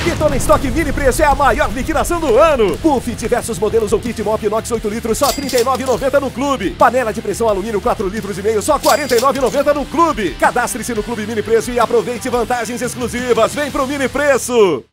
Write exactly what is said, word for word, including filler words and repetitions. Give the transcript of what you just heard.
Detona Estoque Mini Preço é a maior liquidação do ano. Puff diversos modelos ou kit mop inox oito litros só trinta e nove reais e noventa centavos no Clube. Panela de pressão alumínio quatro litros e meio só quarenta e nove reais e noventa centavos no Clube. Cadastre-se no Clube Mini Preço e aproveite vantagens exclusivas. Vem pro Mini Preço.